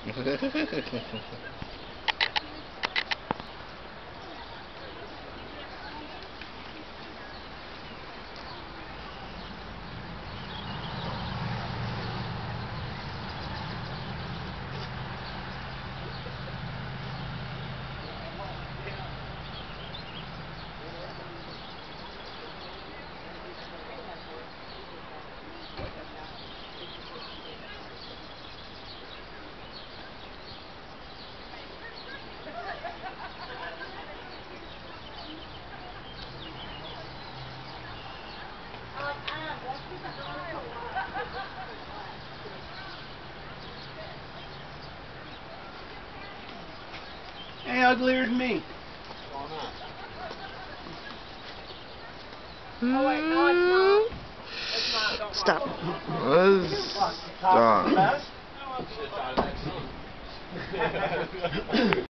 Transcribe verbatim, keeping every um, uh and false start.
Hey, uglier than me. Oh wait, no, it's not. It's not. Don't Stop. watch. Stop.